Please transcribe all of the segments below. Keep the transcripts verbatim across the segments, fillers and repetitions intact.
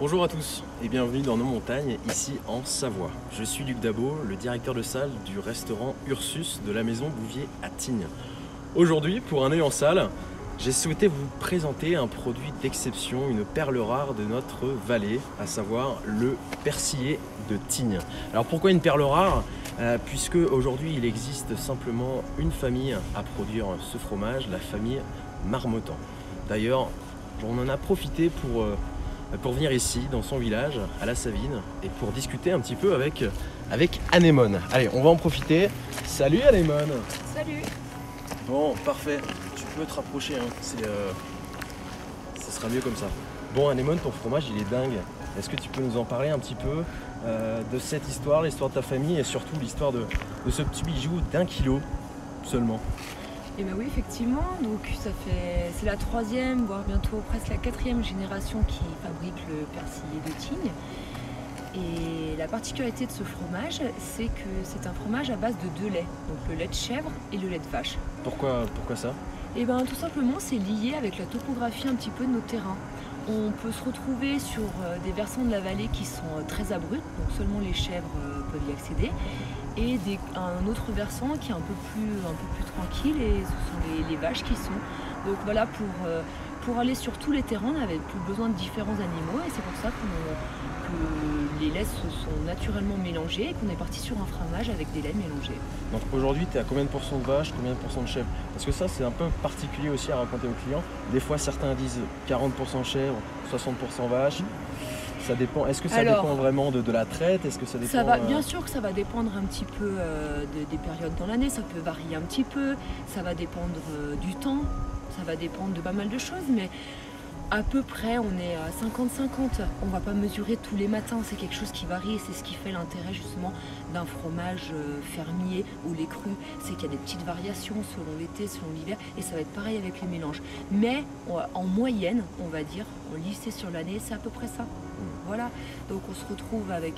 Bonjour à tous et bienvenue dans nos montagnes, ici en Savoie. Je suis Luc Dabot, le directeur de salle du restaurant Ursus de la Maison Bouvier à Tignes. Aujourd'hui, pour un œil en salle, j'ai souhaité vous présenter un produit d'exception, une perle rare de notre vallée, à savoir le persillé de Tignes. Alors pourquoi une perle rare ? euh, Puisque aujourd'hui il existe simplement une famille à produire ce fromage, la famille Marmottan. D'ailleurs, on en a profité pour... Euh, pour venir ici, dans son village, à la Savine, et pour discuter un petit peu avec, avec Anémone. Allez, on va en profiter. Salut Anémone. Salut. Bon, parfait. Tu peux te rapprocher, hein. C'est, euh, ça sera mieux comme ça. Bon Anémone, ton fromage, il est dingue. Est-ce que tu peux nous en parler un petit peu euh, de cette histoire, l'histoire de ta famille, et surtout l'histoire de, de ce petit bijou d'un kilo seulement? Et bien oui, effectivement, donc ça fait c'est la troisième, voire bientôt presque la quatrième génération qui fabrique le persillé de Tignes. Et la particularité de ce fromage, c'est que c'est un fromage à base de deux laits, donc le lait de chèvre et le lait de vache. Pourquoi, pourquoi ça? Et bien tout simplement, c'est lié avec la topographie un petit peu de nos terrains. On peut se retrouver sur des versants de la vallée qui sont très abrupts, donc seulement les chèvres peuvent y accéder. Et des, un autre versant qui est un peu plus, un peu plus tranquille, et ce sont les, les vaches qui sont. Donc voilà, pour, pour aller sur tous les terrains, on n'avait plus besoin de différents animaux, et c'est pour ça qu'on, que les laits se sont naturellement mélangés et qu'on est parti sur un fromage avec des laits mélangés. Donc aujourd'hui, tu es à combien de pourcents de vaches, combien de pourcents de chèvres? Parce que ça, c'est un peu particulier aussi à raconter aux clients. Des fois, certains disent quarante pour cent chèvres, soixante pour cent vaches. Ça dépend. Est-ce que ça Alors, dépend vraiment de, de la traite? Est-ce que ça dépend ça va, euh... Bien sûr que ça va dépendre un petit peu euh, de, des périodes dans l'année. Ça peut varier un petit peu. Ça va dépendre euh, du temps. Ça va dépendre de pas mal de choses. Mais à peu près, on est à cinquante cinquante. On ne va pas mesurer tous les matins. C'est quelque chose qui varie. Et c'est ce qui fait l'intérêt justement d'un fromage euh, fermier ou les crus. C'est qu'il y a des petites variations selon l'été, selon l'hiver. Et ça va être pareil avec les mélanges. Mais en moyenne, on va dire, en lissé sur l'année, c'est à peu près ça. Voilà, donc on se retrouve avec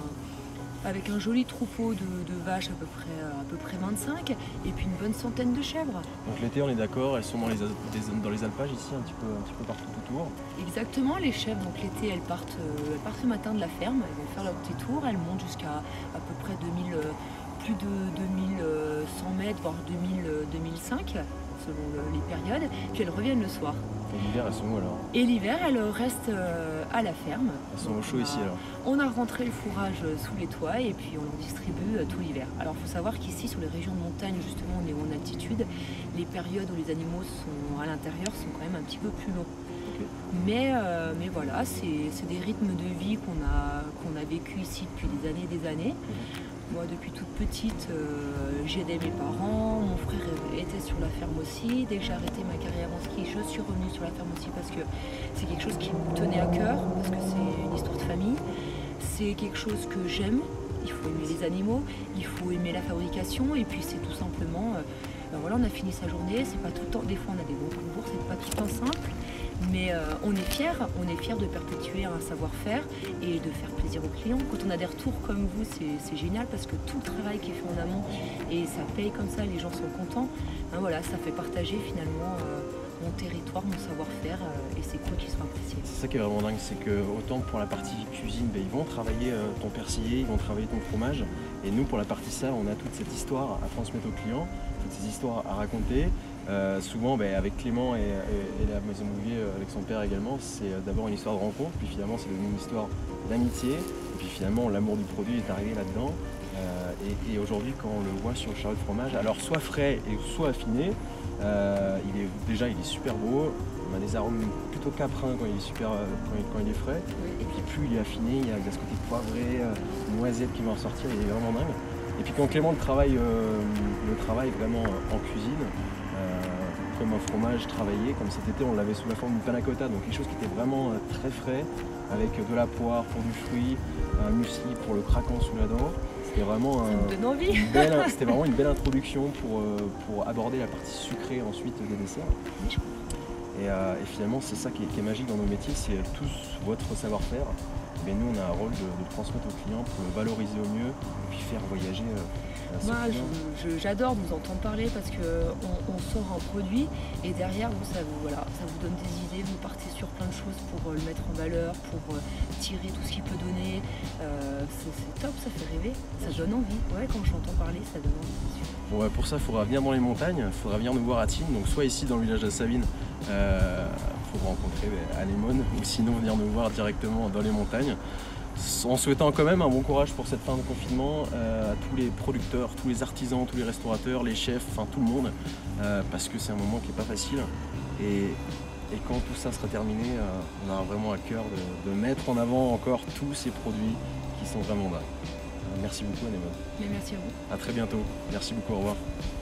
un, avec un joli troupeau de, de vaches, à peu, près, à peu près vingt-cinq, et puis une bonne centaine de chèvres. Donc l'été, on est d'accord, elles sont dans les, dans les alpages ici, un petit, peu, un petit peu partout autour. Exactement, les chèvres, donc l'été, elles partent, elles partent le matin de la ferme, elles vont faire leur petit tour, elles montent jusqu'à à peu près deux mille, plus de deux mille cent mètres, voire deux mille, deux mille cinq, selon le, les périodes, puis elles reviennent le soir. Et l'hiver, elles sont où alors? Et l'hiver, elles restent euh, à la ferme. Elles sont au chaud ici alors? On a rentré le fourrage sous les toits et puis on en distribue euh, tout l'hiver. Alors il faut savoir qu'ici, sur les régions de montagne, justement, on est en altitude, les périodes où les animaux sont à l'intérieur sont quand même un petit peu plus longs. Okay. Mais, euh, mais voilà, c'est des rythmes de vie qu'on a, qu'on a vécu ici depuis des années et des années. Mmh. Moi, depuis toute petite, euh, j'aidais mes parents, mon frère était sur la ferme aussi. Dès que j'ai arrêté ma carrière en ski, je suis revenue sur la ferme aussi parce que c'est quelque chose qui me tenait à cœur, parce que c'est une histoire de famille. C'est quelque chose que j'aime. Il faut aimer les animaux, il faut aimer la fabrication, et puis c'est tout simplement, euh, ben voilà, on a fini sa journée, c'est pas tout le temps, des fois on a des bons concours, c'est pas tout le temps simple. Mais euh, on est fiers, on est fiers de perpétuer un savoir-faire et de faire plaisir aux clients. Quand on a des retours comme vous, c'est génial parce que tout le travail qui est fait en amont et ça paye comme ça, les gens sont contents. Hein, voilà, ça fait partager finalement euh, mon territoire, mon savoir-faire euh, et c'est cool qu'ils soient appréciés. C'est ça qui est vraiment dingue, c'est que autant pour la partie cuisine, ben, ils vont travailler euh, ton persillé, ils vont travailler ton fromage, et nous pour la partie salle, on a toute cette histoire à transmettre aux clients, toutes ces histoires à raconter. Euh, souvent ben, avec Clément et, et, et la Maison Bouvier, euh, avec son père également, c'est euh, d'abord une histoire de rencontre, puis finalement c'est devenu une histoire d'amitié, et puis finalement l'amour du produit est arrivé là-dedans. Euh, et et aujourd'hui quand on le voit sur le charlet de fromage, alors soit frais et soit affiné, euh, il est, déjà il est super beau, on a des arômes plutôt caprins quand il est, super, euh, quand, il, quand il est frais, et puis plus il est affiné, il y a ce côté poivré, euh, noisette qui va en sortir, il est vraiment dingue. Et puis quand Clément le travaille, euh, le travaille vraiment en cuisine, Euh, comme un fromage travaillé, comme cet été on l'avait sous la forme d'une panna cotta, donc quelque chose qui était vraiment euh, très frais, avec de la poire pour du fruit, un muesli pour le craquant sous la dent. C'était vraiment, un, une vraiment une belle introduction pour, euh, pour aborder la partie sucrée ensuite des desserts. Et, euh, et finalement c'est ça qui est, qui est magique dans nos métiers, c'est tous votre savoir-faire. Mais nous on a un rôle de, de transmettre aux clients pour le valoriser au mieux et puis faire voyager euh, Merci Moi, beaucoup. je- je- j'adore vous entendre parler parce qu'on on sort un produit et derrière, vous, ça, vous, voilà, ça vous donne des idées, vous partez sur plein de choses pour euh, le mettre en valeur, pour euh, tirer tout ce qu'il peut donner. Euh, c'est c'est top, ça fait rêver, ça donne envie. Ouais, quand j'entends parler, ça donne envie, c'est sûr. Bon, ouais, pour ça, il faudra venir dans les montagnes, il faudra venir nous voir à Tignes, donc soit ici dans le village de Savine, il euh, faut rencontrer bah, Anémone, ou sinon venir nous voir directement dans les montagnes. En souhaitant quand même un bon courage pour cette fin de confinement euh, à tous les producteurs, tous les artisans, tous les restaurateurs, les chefs, enfin tout le monde, euh, parce que c'est un moment qui n'est pas facile. Et, et quand tout ça sera terminé, euh, on aura vraiment à cœur de, de mettre en avant encore tous ces produits qui sont vraiment dingues. Euh, merci beaucoup Anémone. Mais merci à vous. À très bientôt. Merci beaucoup, au revoir.